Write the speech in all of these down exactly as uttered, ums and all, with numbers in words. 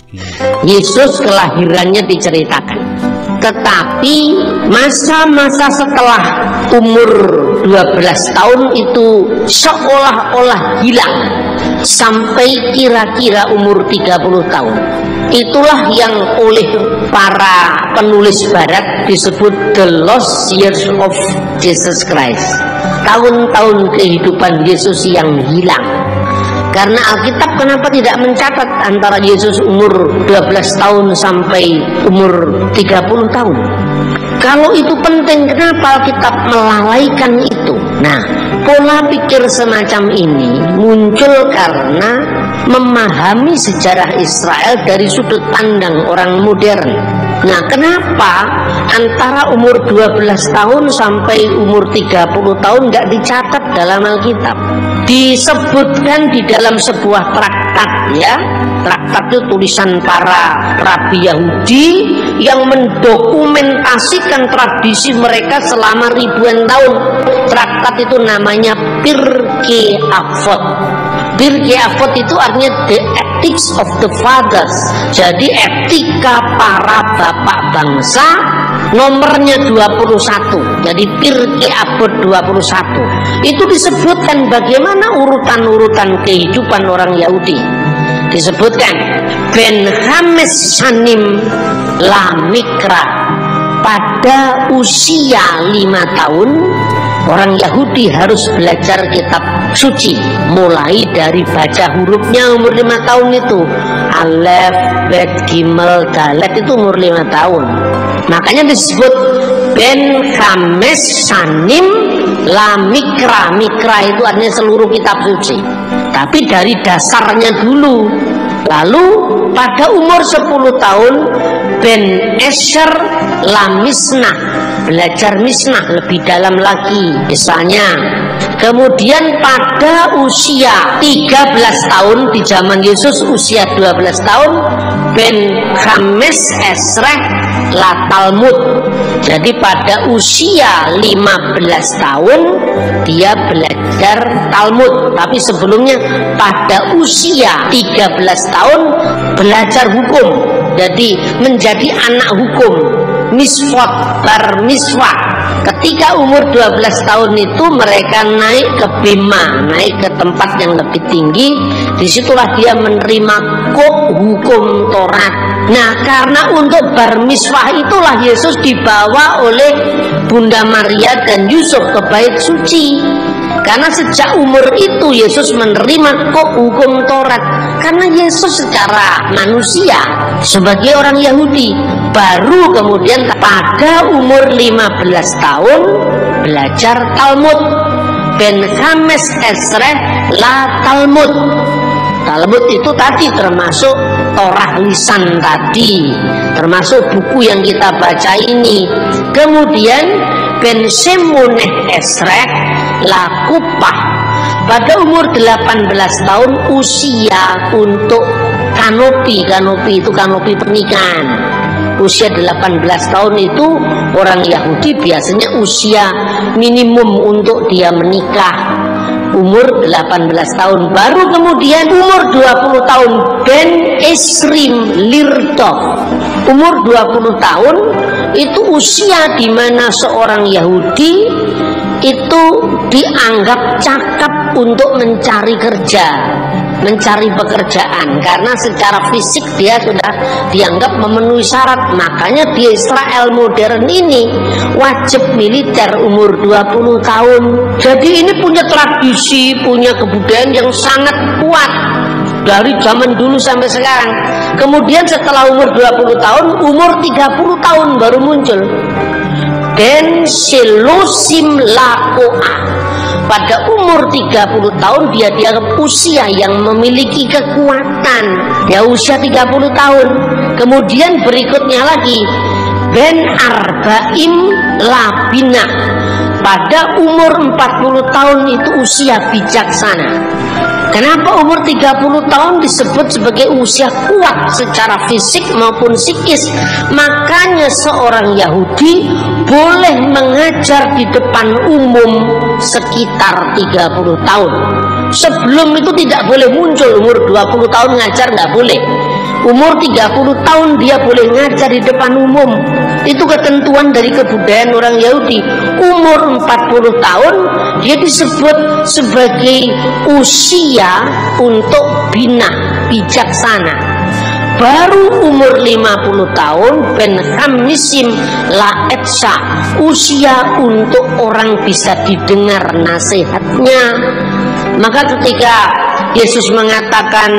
Yesus kelahirannya diceritakan, tetapi masa-masa setelah umur dua belas tahun itu seolah-olah hilang sampai kira-kira umur tiga puluh tahun. Itulah yang oleh para penulis barat disebut the lost years of Jesus Christ, tahun-tahun kehidupan Yesus yang hilang. Karena Alkitab kenapa tidak mencatat antara Yesus umur dua belas tahun sampai umur tiga puluh tahun? Kalau itu penting, kenapa Alkitab melalaikan itu? Nah, pola pikir semacam ini muncul karena memahami sejarah Israel dari sudut pandang orang modern. Nah, kenapa antara umur dua belas tahun sampai umur tiga puluh tahun tidak dicatat dalam Alkitab? Disebutkan di dalam sebuah traktat, ya. Traktat itu tulisan para rabi Yahudi yang mendokumentasikan tradisi mereka selama ribuan tahun. Traktat itu namanya Pirkei Avot. Pirkei Avot itu artinya the ethics of the fathers. Jadi etika para bapak bangsa, nomornya dua puluh satu. Jadi Pirkei Avot dua puluh satu. Itu disebutkan bagaimana urutan-urutan kehidupan orang Yahudi. Disebutkan Ben Hames Shanim La Mikra, pada usia lima tahun orang Yahudi harus belajar kitab suci, mulai dari baca hurufnya umur lima tahun itu. Alef, Bet, Gimel, Dalet itu umur lima tahun. Makanya disebut Ben Hames Shanim La Mikra. Mikra itu artinya seluruh kitab suci, tapi dari dasarnya dulu. Lalu pada umur sepuluh tahun Ben Esher La Misnah, belajar Misnah lebih dalam lagi misalnya. Kemudian pada usia tiga belas tahun, di zaman Yesus usia dua belas tahun, Ben Hames Esreh La Talmud. Jadi pada usia lima belas tahun dia belajar Talmud. Tapi sebelumnya pada usia tiga belas tahun belajar hukum. Jadi menjadi anak hukum, miswat, bar miswah. Ketika umur dua belas tahun itu mereka naik ke Bema, naik ke tempat yang lebih tinggi. Disitulah dia menerima kok hukum Taurat. Nah, karena untuk bar miswah itulah Yesus dibawa oleh Bunda Maria dan Yusuf ke bait suci. Karena sejak umur itu Yesus menerima kok hukum Taurat. Karena Yesus secara manusia sebagai orang Yahudi, baru kemudian pada umur lima belas tahun belajar Talmud. Ben Hames Esreh La Talmud. Talmud itu tadi termasuk Torah lisan tadi, termasuk buku yang kita baca ini. Kemudian Ben Shemoneh Esreh La Kupah. Pada umur delapan belas tahun usia untuk kanopi. Kanopi itu kanopi pernikahan. Usia delapan belas tahun itu orang Yahudi biasanya usia minimum untuk dia menikah. Umur delapan belas tahun. Baru kemudian umur dua puluh tahun Ben Esrim Lirdof. Umur dua puluh tahun itu usia di mana seorang Yahudi itu dianggap cakap untuk mencari kerja, mencari pekerjaan, karena secara fisik dia sudah dianggap memenuhi syarat. Makanya di Israel modern ini wajib militer umur dua puluh tahun. Jadi ini punya tradisi, punya kebudayaan yang sangat kuat dari zaman dulu sampai sekarang. Kemudian setelah umur dua puluh tahun, umur tiga puluh tahun baru muncul Ben Shelosim Lakoa. Pada umur tiga puluh tahun dia dianggap usia yang memiliki kekuatan. Dia usia tiga puluh tahun. Kemudian berikutnya lagi Ben Arbaim Labina. Pada umur empat puluh tahun itu usia bijaksana. Kenapa umur tiga puluh tahun disebut sebagai usia kuat secara fisik maupun psikis? Makanya seorang Yahudi boleh mengajar di depan umum sekitar tiga puluh tahun. Sebelum itu tidak boleh muncul. Umur dua puluh tahun ngajar nggak boleh. Umur tiga puluh tahun dia boleh ngajar di depan umum. Itu ketentuan dari kebudayaan orang Yahudi. Umur empat puluh tahun dia disebut sebagai usia untuk bina, bijaksana. Baru umur lima puluh tahun ben khamisim la etsa, usia untuk orang bisa didengar nasihatnya. Maka ketika Yesus mengatakan,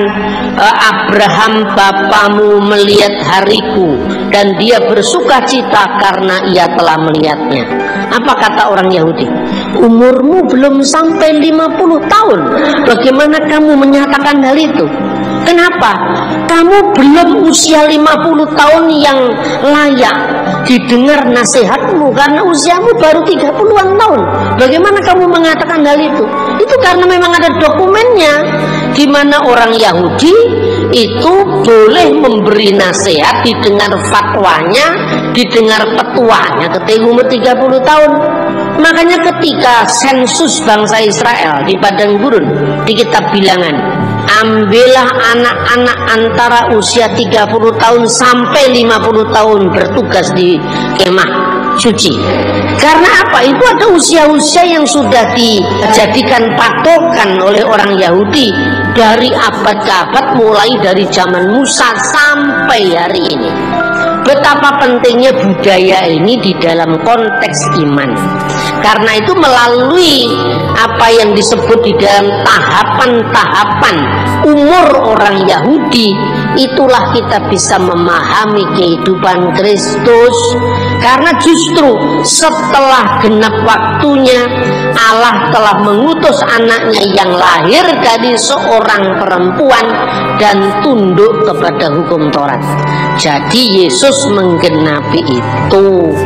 Abraham bapamu melihat hariku dan dia bersuka cita karena ia telah melihatnya. Apa kata orang Yahudi? Umurmu belum sampai lima puluh tahun, bagaimana kamu menyatakan hal itu? Kenapa? Kamu belum usia lima puluh tahun yang layak didengar nasihatmu, karena usiamu baru tiga puluhan tahun. Bagaimana kamu mengatakan hal itu? Itu karena memang ada dokumennya, di mana orang Yahudi itu boleh memberi nasihat, didengar fatwanya, didengar petuanya ketika umur tiga puluh tahun. Makanya ketika sensus bangsa Israel di padang gurun, di kitab Bilangan, ambillah anak-anak antara usia tiga puluh tahun sampai lima puluh tahun bertugas di kemah suci. Karena apa? Itu ada usia-usia yang sudah dijadikan patokan oleh orang Yahudi dari abad ke abad, mulai dari zaman Musa sampai hari ini. Betapa pentingnya budaya ini di dalam konteks iman. Karena itu melalui apa yang disebut di dalam tahapan-tahapan umur orang Yahudi, itulah kita bisa memahami kehidupan Kristus. Karena justru setelah genap waktunya, Allah telah mengutus anaknya yang lahir dari seorang perempuan dan tunduk kepada hukum Taurat. Jadi Yesus menggenapi itu.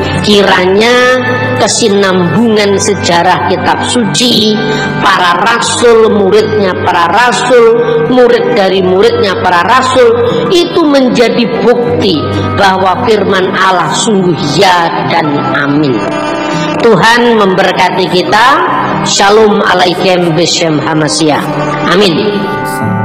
Kiranya kesinambungan sejarah kitab suci, para rasul, muridnya para rasul, murid dari muridnya para rasul, itu menjadi bukti bahwa firman Allah sungguh ya dan amin. Tuhan memberkati kita. Shalom alaikum bishem hamasyah. Amin.